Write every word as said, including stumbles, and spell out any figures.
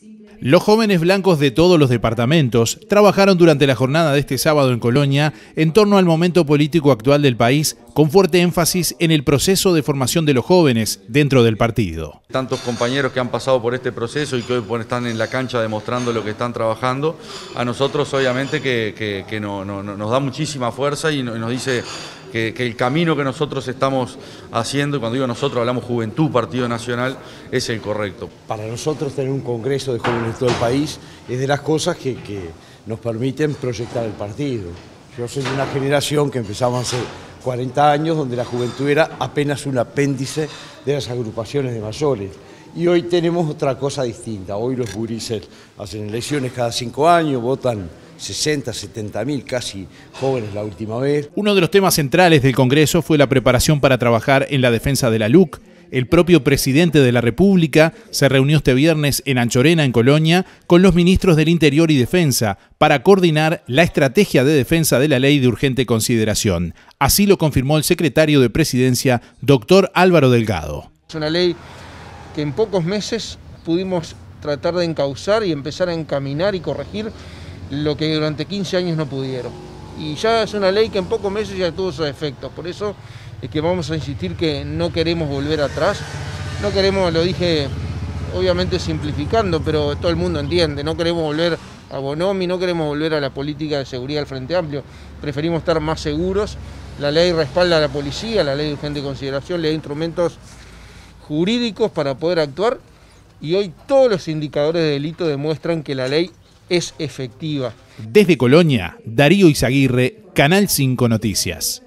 Los jóvenes blancos de todos los departamentos trabajaron durante la jornada de este sábado en Colonia en torno al momento político actual del país, con fuerte énfasis en el proceso de formación de los jóvenes dentro del partido. Tantos compañeros que han pasado por este proceso y que hoy están en la cancha demostrando lo que están trabajando, a nosotros obviamente que, que, que no, no, nos da muchísima fuerza y nos dice que, que el camino que nosotros estamos haciendo, y cuando digo nosotros hablamos Juventud Partido Nacional, es el correcto. Para nosotros tener un congreso de jóvenes de todo el país es de las cosas que, que nos permiten proyectar el partido. Yo soy de una generación que empezamos hace cuarenta años, donde la juventud era apenas un apéndice de las agrupaciones de mayores. Y hoy tenemos otra cosa distinta. Hoy los gurises hacen elecciones cada cinco años, votan sesenta, setenta mil casi jóvenes la última vez. Uno de los temas centrales del Congreso fue la preparación para trabajar en la defensa de la L U C. El propio presidente de la República se reunió este viernes en Anchorena, en Colonia, con los ministros del Interior y Defensa para coordinar la estrategia de defensa de la ley de urgente consideración. Así lo confirmó el secretario de Presidencia, doctor Álvaro Delgado. Es una ley que en pocos meses pudimos tratar de encauzar y empezar a encaminar y corregir lo que durante quince años no pudieron. Y ya es una ley que en pocos meses ya tuvo sus efectos. Por eso es que vamos a insistir que no queremos volver atrás. No queremos, lo dije obviamente simplificando, pero todo el mundo entiende. No queremos volver a Bonomi, no queremos volver a la política de seguridad del Frente Amplio. Preferimos estar más seguros. La ley respalda a la policía, la ley de urgente consideración le da instrumentos jurídicos para poder actuar. Y hoy todos los indicadores de delito demuestran que la ley es efectiva. Desde Colonia, Darío Izaguirre, Canal cinco Noticias.